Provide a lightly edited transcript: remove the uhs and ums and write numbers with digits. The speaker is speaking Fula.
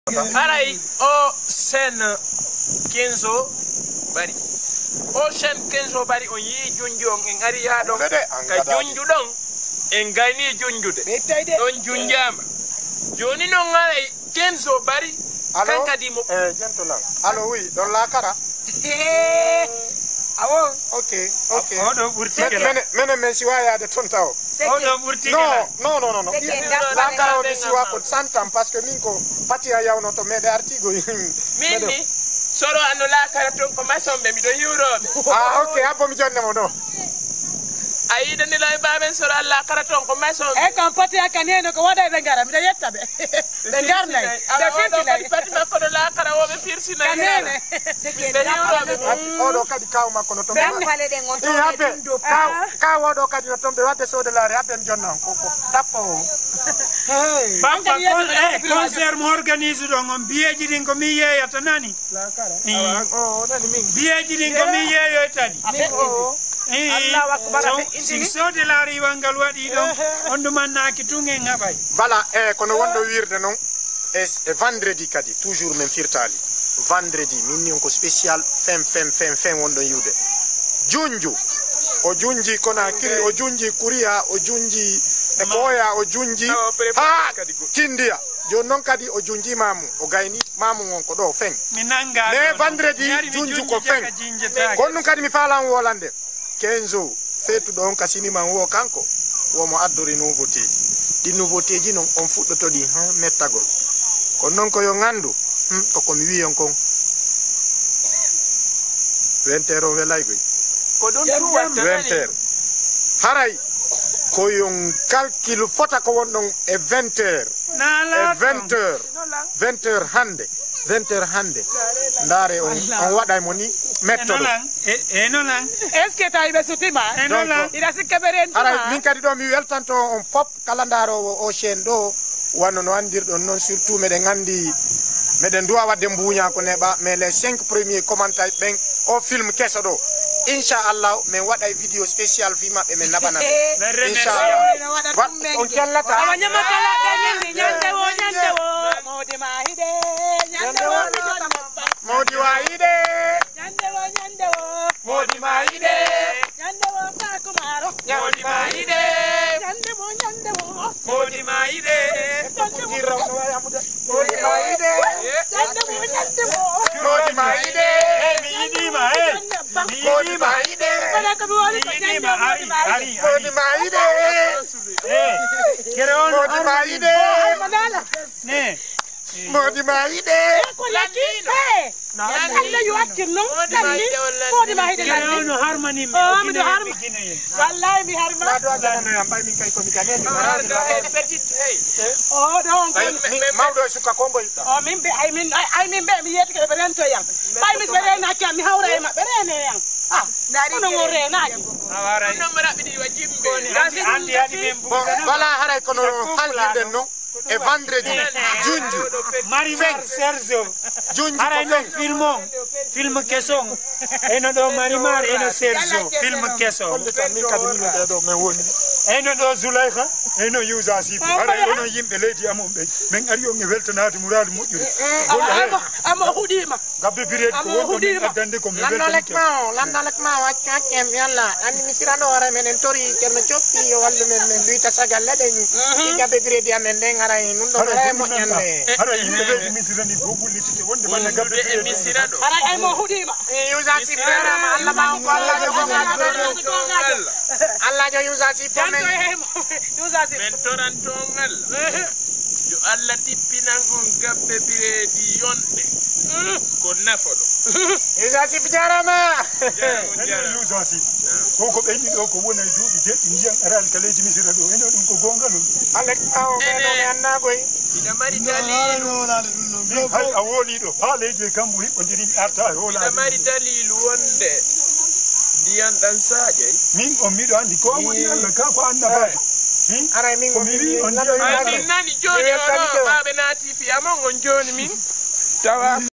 Aray o sen Kenzo bari o sen Kenzo bari on yi junjong en ari ya don ka junju don en gani junjude don junjama joni non aray Kenzo bari kan kadi mo gentle allo oui don la kara awo okay odo burtikela mene mesi waya de tontao odo burtikela no la kara o mesi wa ko santam parce que minko patia yawno to mede artigo minni soro ando la kara ton ko masombe mi do hiwrobe okay abo mi jonne mo no ayi dani lay baben soro alla kara ton ko masombe e kan patia kaneno ko wada be ngara mi do yettabe be ngarnay be firsinay pati makko do la kara wo be firsinay kanene odo kadi kawma kono to ben pale de ngon to do ka wodo kadi no tombe wadde sode laare abbe mi jonna ko tappo bamba concert mo organise do ngom biyeji din ko mi yeyata nani la kara nani min biyeji din ko mi yeyo tadi Allah akbar si sode laare wangal wadi do on dum manaki tunge ngabay voilà kono wondo wirde non e vendredi kadi toujours men firtali vendredi minni on ko spécial fem wondo yude junju o junji kona kiri o junji kuria o junji e koya o junji ha kindia jo non kadi o junji mamu o gayni mamu ngon ko do fen minanga ne vendredi junju ko fen gonnu kadi mi falan wolande Kenzo fetu don kasini man wo kanko wo mo addori nouveauté di nouveauté ji non on fuddoto di mettagol ko non ko yo ngandu ko mi wi on kon 20 € welay goy ko don tuwa 20 € haray ko yon calcul fota ko won e 20 € na 20 heures hande 20 heures hande ndare on waday mo ni mettodo nonan est-ce que tay be sutima nonan ira sikaberen haray min kadi do mi weltanto on fop kala ndaro o chaîne do wano no andirdo non surtout meden ngandi meden duwa wadde mbuunya ko neba mais les 5 premiers commentaires ben o film kesso do inshallah men wada video spécial fi mabbe men nabana inshallah on kellata amanyama kala nyande wo modi mahide nyande wo modi waide nyande wo modi maide nyande wo sakumaro modi maide nyande wo modi maide modi waide modi maide mi yidima modi maide bana ko wali ko nyande modi maide kere on modi maide manala ne modi maide ko latino alla yu akino modi mahide kere on harmony mi do harma wallahi mi harma ma do adana yam bay min kay ko mi kaneni petit hey donc mawdo suka kombo ita min be ay min be mi yete ke berento yang bay mi bere na ka mi hawra ma bere ne yang kono ngore na awara no mara bidi wajimbe andi membu voilà haray kono halgirden non e vendredi junju Marimar Sergio junju haray ko no film kesson eno do Marimar eno Sergio film kesson min kadi min do men woni eno do Zulaikha eno yusa sif haray eno yimbe leydi amon be men ari on e weltanade muradu mujjuri amo hudima gabbe bired ko woni addande ko me weltanade landalek ma waccakem yalla andi misirano wara men en tori cerno coppi yo wallu men luita sagal leden gabbe bired amen den aray nun do re mo nyande haray yimbe leydi misirani ko bullitike wonde man gabbe bired misirado aray ay mo hudima yusa sif ma Allah ma ko Allah jo yusa sif men yusa sif men torantongal yo Allah tippinan on gabbe biredi yonde ko nafodo yusa sif jarama yusa sif ko be ni do ko wona duubi jetti ndiyam aral ka leydi misira do eno dum ko gonga non alek aw men anna goy ina mari dalilu hay a woli do ha leydi kambu hibbondiri arta hola ina mari dalilu wonde ndiyan dan saaje min on mi do andi ko woni Allah ka ko annaba aray min ko mi wi on min nani joni o babe nati fi amon on joni min tawa